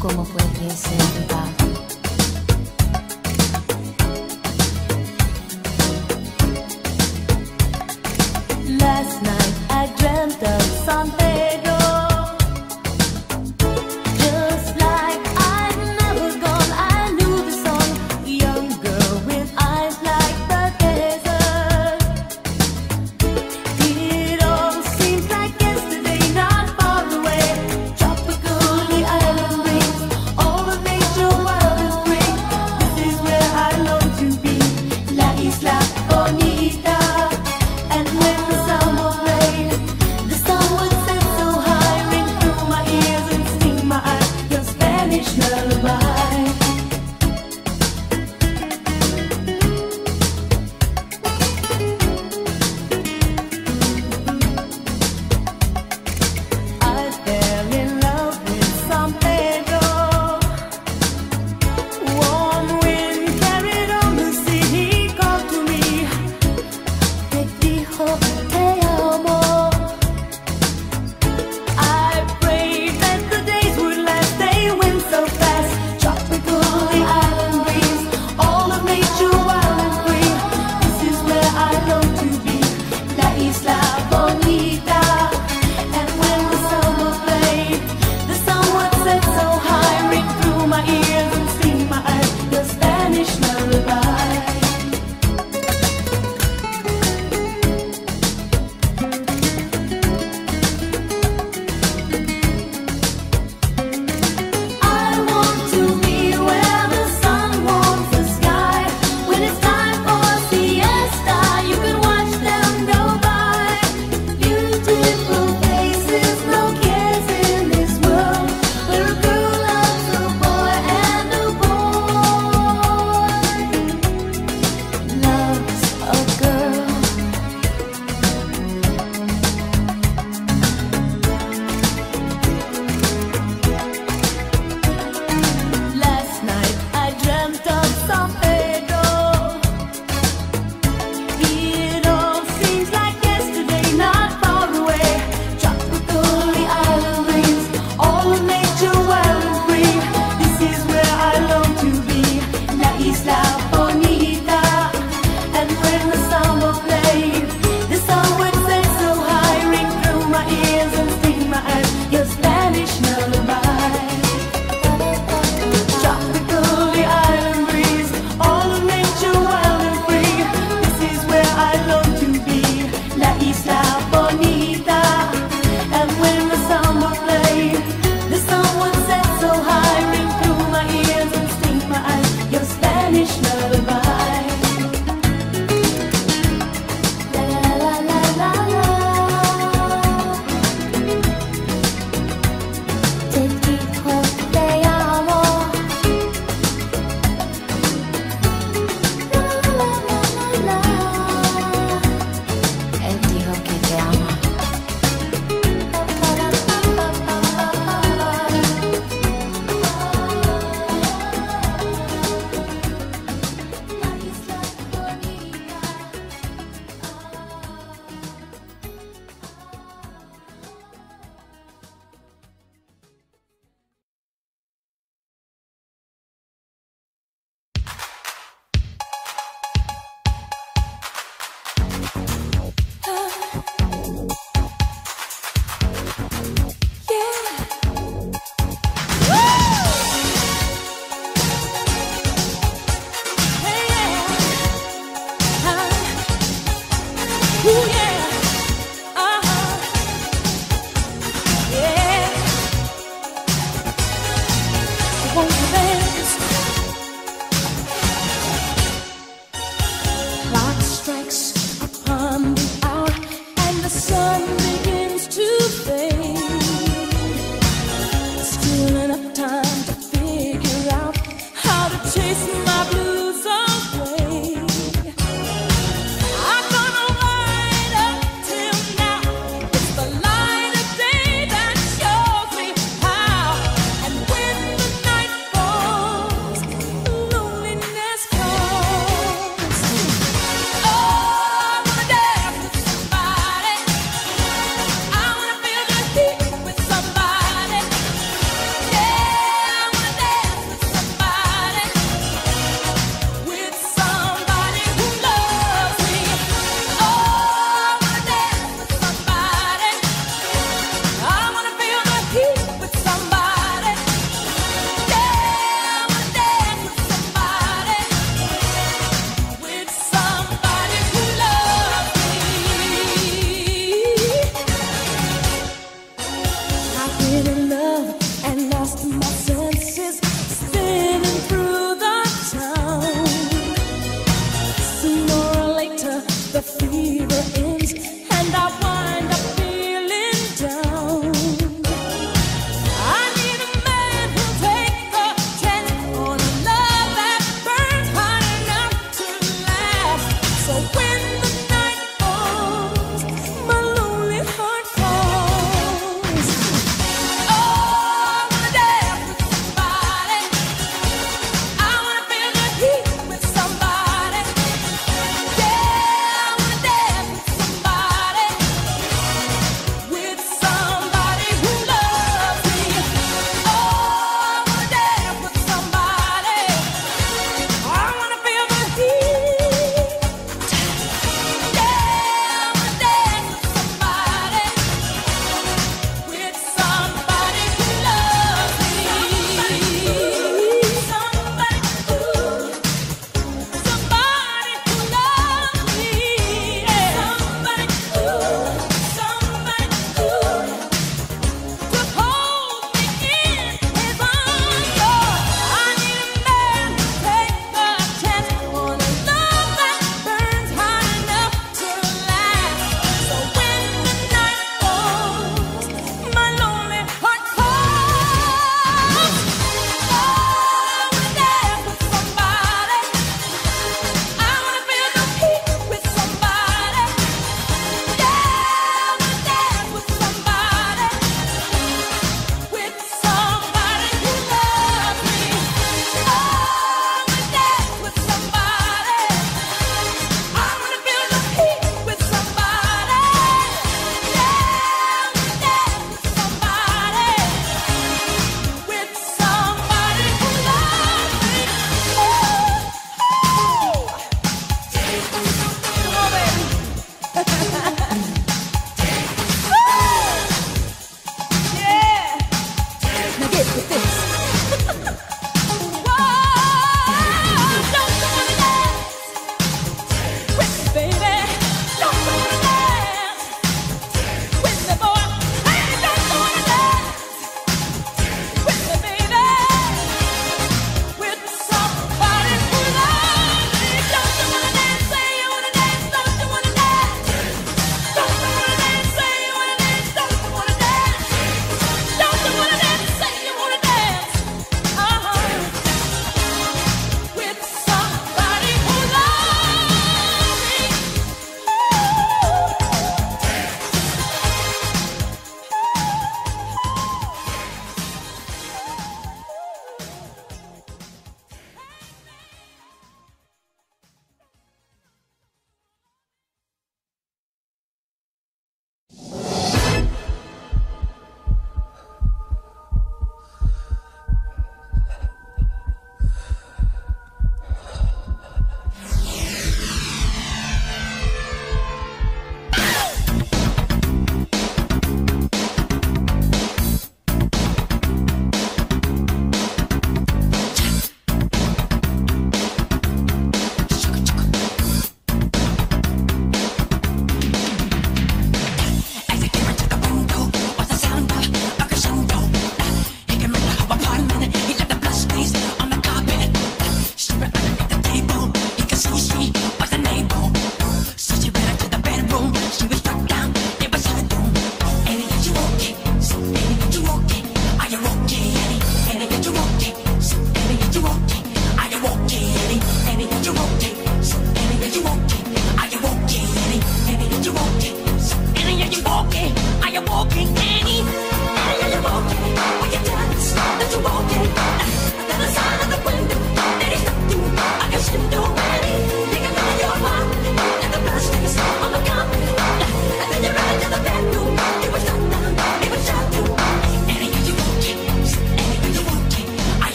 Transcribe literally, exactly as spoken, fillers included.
¿Cómo puede ser verdad? Last night I dreamt of San Pedro, just like I'd never gone. I knew the song, young girl with eyes like the desert. It all seems like yesterday, not far away. Tropical, the island breeze, all of nature wild and free. This is where I long to be, La Isla Bonita. And when the samba played, the sun would set so high, ring through my ears and sting my eyes, your Spanish lullaby. I fell in love with San Pedro. Warm wind carried on the sea. He called to me, te dijo te amo. I prayed that the days would last. They went so fast. Tropical, the island breeze, all of nature wild and free. This is where I long to be, La Isla Bonita. And when the summer played, the sun would set so high, ring through my ears and sting my eyes, your Spanish lullaby. I want to be where the sun warms the sky. When it's time for siesta, you can watch them go by. Beautiful faces, no cares in this world, where a girl loves a boy and a boy loves a girl. Last night I dreamt of San Pedro. It all seems like yesterday, not far away. Tropical, the island breeze, all of nature wild and free. This is where I long to be, La Isla Bonita. And when the samba played, the sun would set so high, ring through my ears and sting my eyes, your Spanish lullaby. Tropical, the island breeze, all of nature wild and free. This is where I long to be, La Isla Bonita. And when the samba played, the sun would set so high, ring through my ears and sting my eyes, your Spanish lullaby. La la la la la. Te dijo te amo. La la la la la. Él dijo que te ama. La Isla Bonita. Clock strikes upon the hour and the sun begins to fade. Still enough time to figure out how to chase my blues away. I'm gonna ride up till now. It's the light of day that shows me how. And when the night falls, loneliness comes. Oh, I wanna dance with somebody. I wanna feel the heat with somebody. Yeah, I With this